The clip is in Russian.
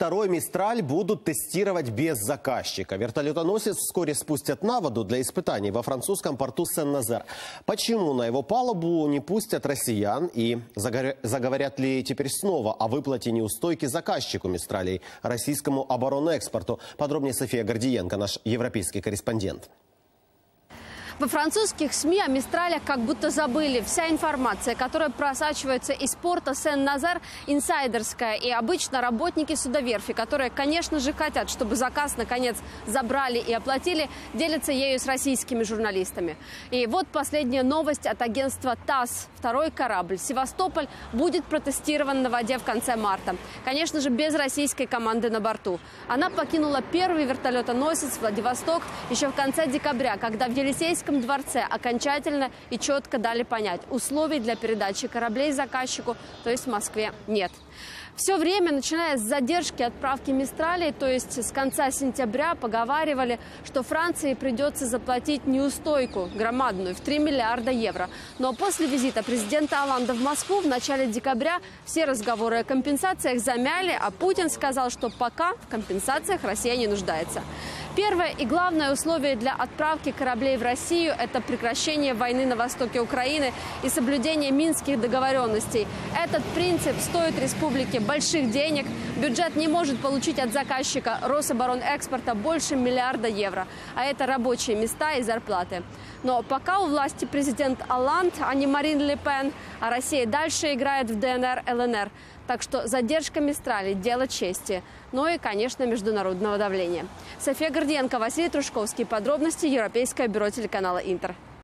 второй «Мистраль» будут тестировать без заказчика. Вертолетоносец вскоре спустят на воду для испытаний во французском порту Сен-Назер. Почему на его палубу не пустят россиян? И заговорят ли теперь снова о выплате неустойки заказчику «Мистралей» российскому оборонэкспорту? Подробнее София Гордиенко, наш европейский корреспондент. Во французских СМИ о «Мистралях» как будто забыли. Вся информация, которая просачивается из порта Сен-Назер, инсайдерская. И обычно работники судоверфи, которые, конечно же, хотят, чтобы заказ наконец забрали и оплатили, делятся ею с российскими журналистами. И вот последняя новость от агентства ТАСС. Второй корабль «Севастополь» будет протестирован на воде в конце марта. Конечно же, без российской команды на борту. Она покинула первый вертолетоносец «Владивосток» еще в конце декабря, когда в Елисейском дворце окончательно и четко дали понять: условий для передачи кораблей заказчику, то есть в Москве, нет. Все время, начиная с задержки отправки «Мистралей», то есть с конца сентября, поговаривали, что Франции придется заплатить неустойку громадную в 3 миллиарда евро. Но после визита президента Олланда в Москву в начале декабря все разговоры о компенсациях замяли, а Путин сказал, что пока в компенсациях Россия не нуждается. Первое и главное условие для отправки кораблей в Россию – это прекращение войны на востоке Украины и соблюдение минских договоренностей. Этот принцип стоит республике больших денег. Бюджет не может получить от заказчика Рособоронэкспорта больше миллиарда евро. А это рабочие места и зарплаты. Но пока у власти президент Олланд, а не Марин Ле Пен, а Россия дальше играет в ДНР, ЛНР. Так что задержка «Мистралей» – дело чести. Ну и, конечно, международного давления. София Гордиенко, Василий Трушковский. Подробности Европейское бюро телеканала «Интер».